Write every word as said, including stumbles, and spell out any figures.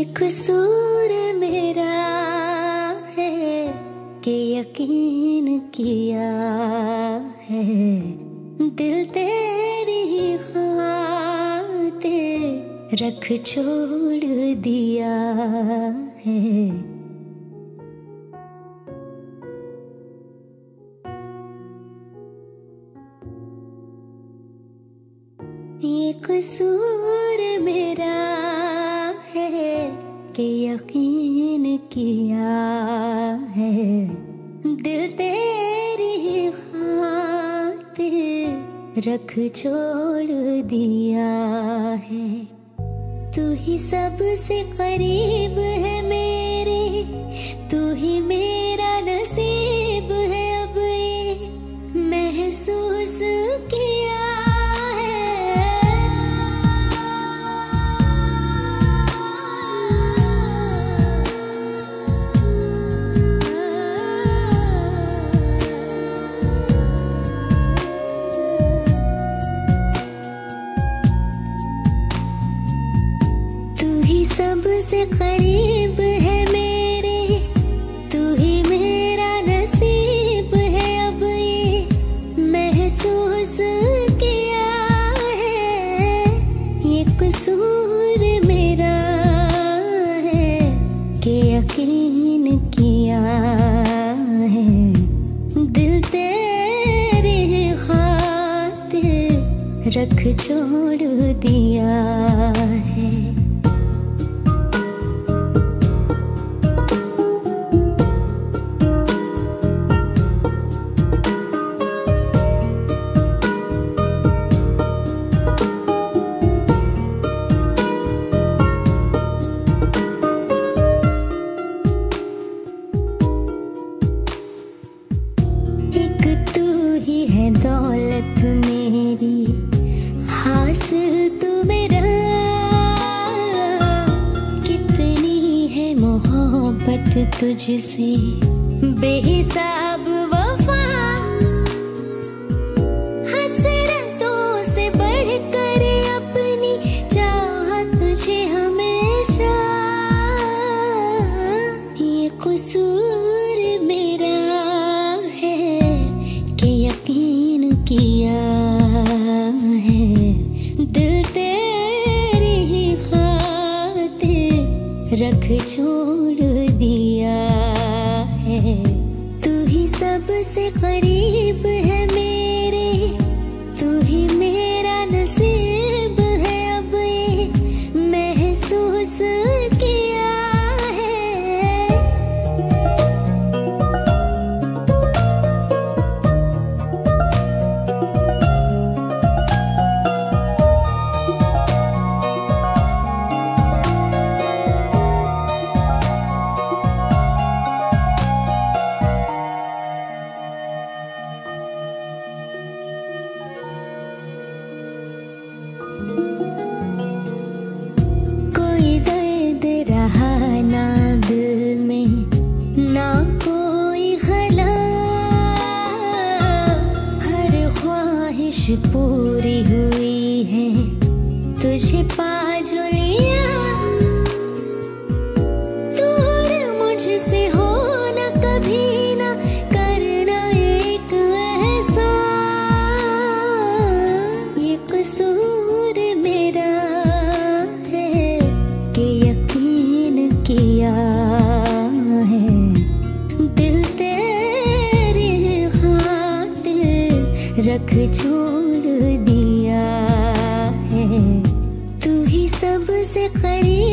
ये कसूर मेरा है कि यकीन किया है, दिल तेरी खातिर रख छोड़ दिया है। ये कसूर मेरा है कि यकीन किया है, दिल तेरी खातिर रख छोड़ दिया है। तू ही सबसे करीब है मेरे, तू ही मेरा नसीब है, अब ये महसूस किया सबसे करीब है मेरे, तू ही मेरा नसीब है, अब ये महसूस किया है। ये कसूर मेरा है कि यकीन किया है, दिल तेरे खातिर रख छोड़ दिया है। दौलत मेरी हासिल तू मेरा, कितनी है मोहब्बत तुझसे बेहिसाब वफा, हसरतों से बढ़कर अपनी चाहत तुझे हमेशा। ये कसूर मेरा है कि यकीन किया है, दिल तेरी खातिर रख छोड़ दिया है। तू ही सबसे करीब है मेरे, तू ही मेरा नसीब है, अब ये महसूस किया है। कोई दर्द रहा ना दिल में, ना कोई खला, हर ख्वाहिश पूरी हुई है, तुझे पा जो लिया। दूर मुझसे हो ना कभी ना करना एक ऐसा, ये कसूर मेरा है कि यकीन किया है, दिल तेरी खातिर रख छोड़ दिया है। तू ही सबसे करीब